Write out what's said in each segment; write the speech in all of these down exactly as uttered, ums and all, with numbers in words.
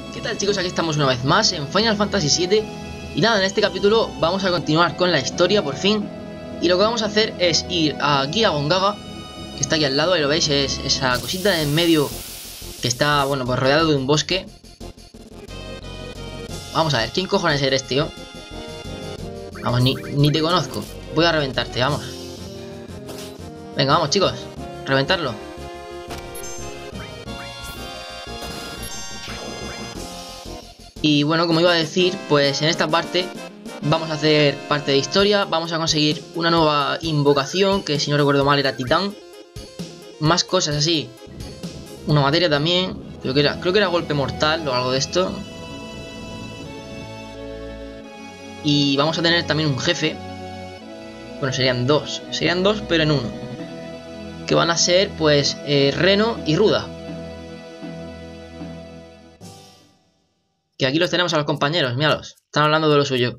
¿Qué tal, chicos? Aquí estamos una vez más en Final Fantasy siete. Y nada, en este capítulo vamos a continuar con la historia por fin. Y lo que vamos a hacer es ir a Gia Gongaga, que está aquí al lado, ahí lo veis, es esa cosita de en medio que está, bueno, pues rodeado de un bosque. Vamos a ver, ¿quién cojones eres, tío? Vamos, ni, ni te conozco. Voy a reventarte, vamos. Venga, vamos, chicos, reventarlo. Y bueno, como iba a decir, pues en esta parte vamos a hacer parte de historia. Vamos a conseguir una nueva invocación, que si no recuerdo mal era Titán. Más cosas así. Una materia también. Creo que era, creo que era golpe mortal o algo de esto. Y vamos a tener también un jefe. Bueno, serían dos. Serían dos, pero en uno. Que van a ser, pues, eh, Reno y Ruda. Que aquí los tenemos a los compañeros, míralos. Están hablando de lo suyo.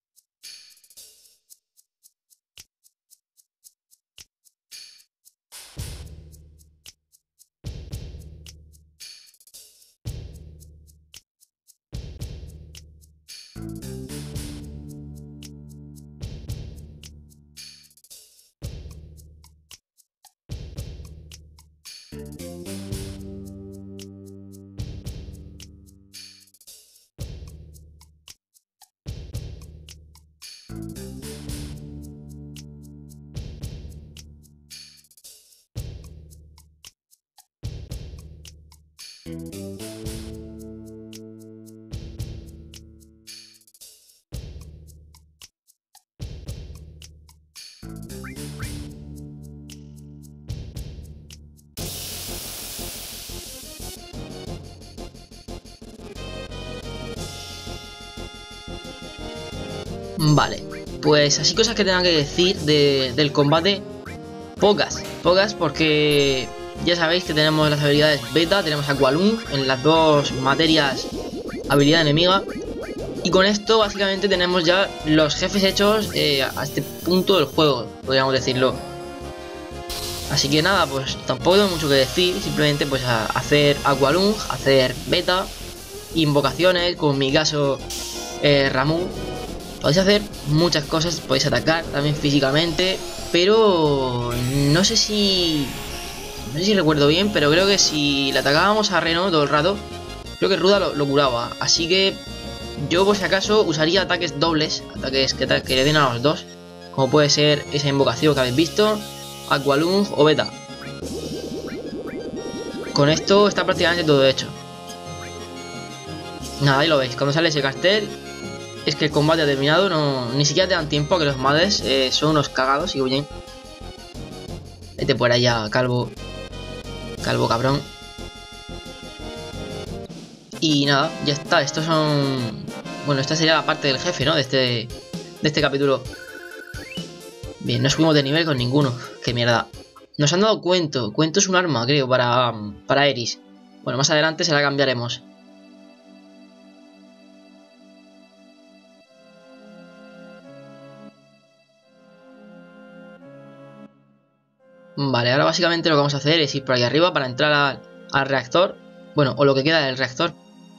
Vale, pues así cosas que tenga que decir de, del combate. Pocas, pocas porque ya sabéis que tenemos las habilidades beta. Tenemos a Aqualung en las dos materias habilidad enemiga. Y con esto básicamente tenemos ya los jefes hechos eh, a este punto del juego, podríamos decirlo. Así que nada, pues tampoco tengo mucho que decir. Simplemente pues a hacer Aqualung, hacer beta, invocaciones, como en mi caso eh, Ramuh. Podéis hacer muchas cosas, podéis atacar también físicamente, pero no sé si... No sé si recuerdo bien, pero creo que si le atacábamos a Reno todo el rato, creo que Ruda lo, lo curaba. Así que yo por si acaso usaría ataques dobles, ataques que, que le den a los dos, como puede ser esa invocación que habéis visto, Aqualung o Beta. Con esto está prácticamente todo hecho. Nada, ahí lo veis, cuando sale ese cartel es que el combate ha terminado. No, ni siquiera te dan tiempo a que los madres eh, son unos cagados y huyen. Vete por allá, calvo. Calvo cabrón. Y nada, ya está. Estos son... Bueno, esta sería la parte del jefe, ¿no? De este, de este capítulo. Bien, no subimos de nivel con ninguno. Qué mierda. Nos han dado cuento. Cuento es un arma, creo, para, para Eris. Bueno, más adelante se la cambiaremos. Vale, ahora básicamente lo que vamos a hacer es ir por aquí arriba para entrar al, al reactor. Bueno, o lo que queda del reactor.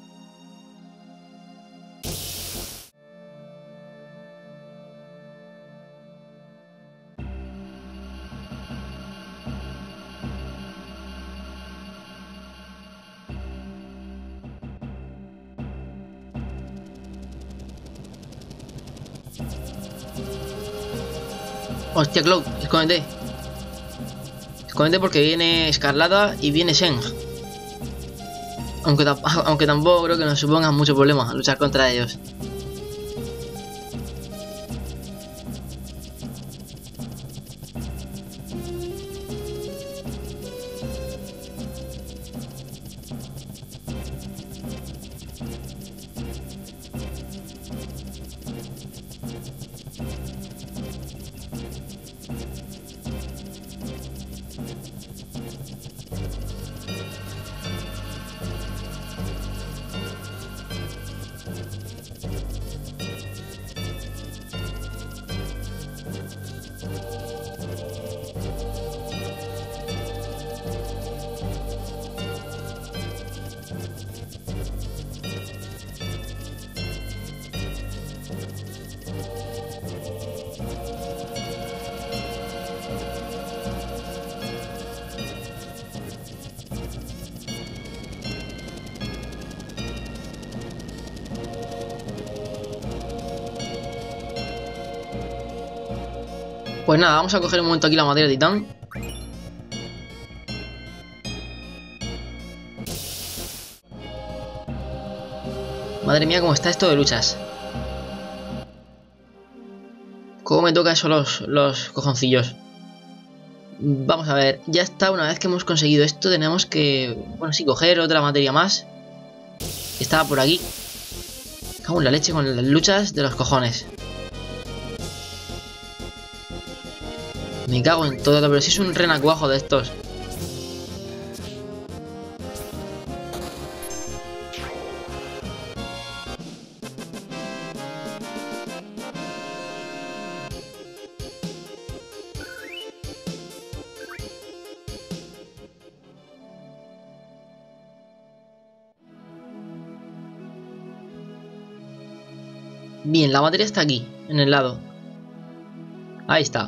Hostia, Cloud, escóndete. Escóndete porque viene Escarlata y viene Sheng. Aunque, aunque tampoco creo que nos supongan mucho problema luchar contra ellos. Pues nada, vamos a coger un momento aquí la materia de titán. Madre mía, cómo está esto de luchas. ¿Cómo me toca eso los, los cojoncillos? Vamos a ver, ya está, una vez que hemos conseguido esto tenemos que, bueno, sí, coger otra materia más. Estaba por aquí. Cago en la leche con las luchas de los cojones. Me cago en todo, pero si es un renacuajo de estos. Bien, la materia está aquí, en el lado. Ahí está.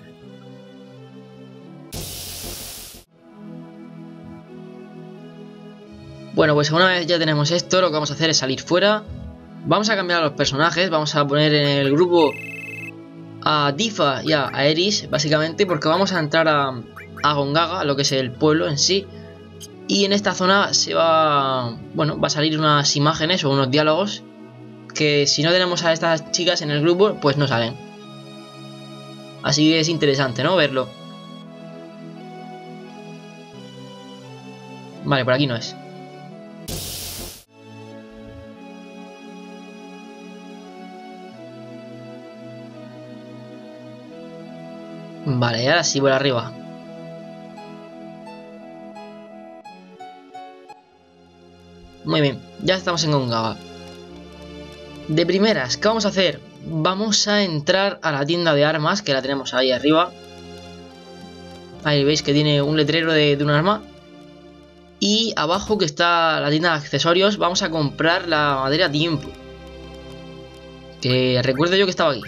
Bueno, pues una vez ya tenemos esto, lo que vamos a hacer es salir fuera. Vamos a cambiar a los personajes. Vamos a poner en el grupo a Tifa y a Aeris, básicamente, porque vamos a entrar a, a Gongaga, lo que es el pueblo en sí. Y en esta zona se va... Bueno, va a salir unas imágenes o unos diálogos que si no tenemos a estas chicas en el grupo, pues no salen. Así que es interesante, ¿no? Verlo. Vale, por aquí no es. Vale, y ahora sí, por arriba. Muy bien, ya estamos en Gongaga. De primeras, ¿qué vamos a hacer? Vamos a entrar a la tienda de armas, que la tenemos ahí arriba. Ahí veis que tiene un letrero de, de un arma. Y abajo que está la tienda de accesorios, vamos a comprar la madera tiempo. Que recuerdo yo que estaba aquí.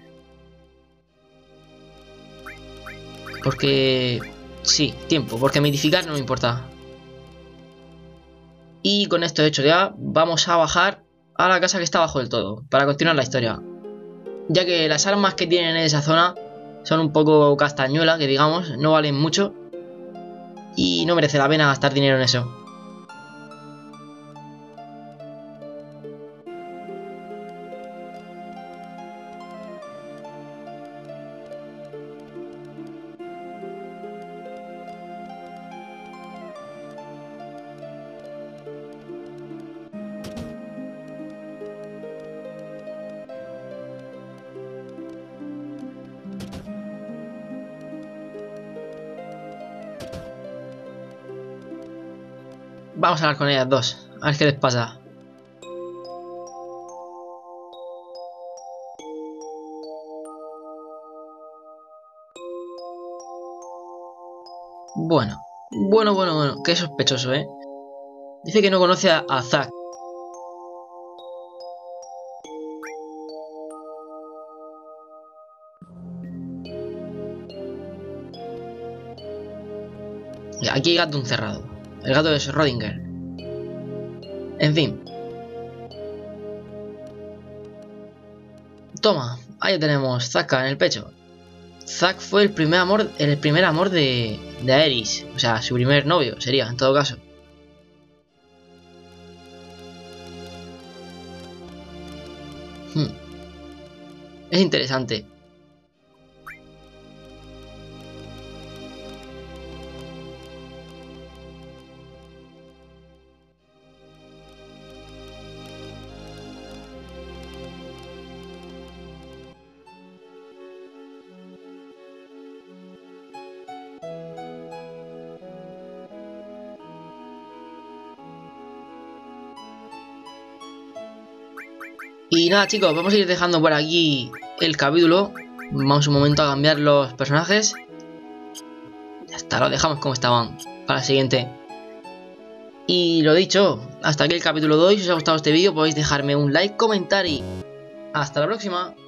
Porque... sí, tiempo, porque mitificar no me importa. Y con esto hecho ya, vamos a bajar a la casa que está abajo del todo, para continuar la historia. Ya que las armas que tienen en esa zona son un poco castañuelas, que digamos, no valen mucho. Y no merece la pena gastar dinero en eso. Vamos a hablar con ellas dos, a ver qué les pasa. Bueno, bueno, bueno, bueno, qué sospechoso, ¿eh? Dice que no conoce a, a Zack. Aquí hay gato encerrado. El gato de Schrödinger. En fin. Toma, ahí tenemos Zakka en el pecho. Zack fue el primer amor, el primer amor de, de Aeris. O sea, su primer novio sería, en todo caso. Hmm. Es interesante. Y nada, chicos, vamos a ir dejando por aquí el capítulo. Vamos un momento a cambiar los personajes. Ya está, lo dejamos como estaban para el siguiente. Y lo dicho, hasta aquí el capítulo de hoy. Si os ha gustado este vídeo podéis dejarme un like, comentar y hasta la próxima.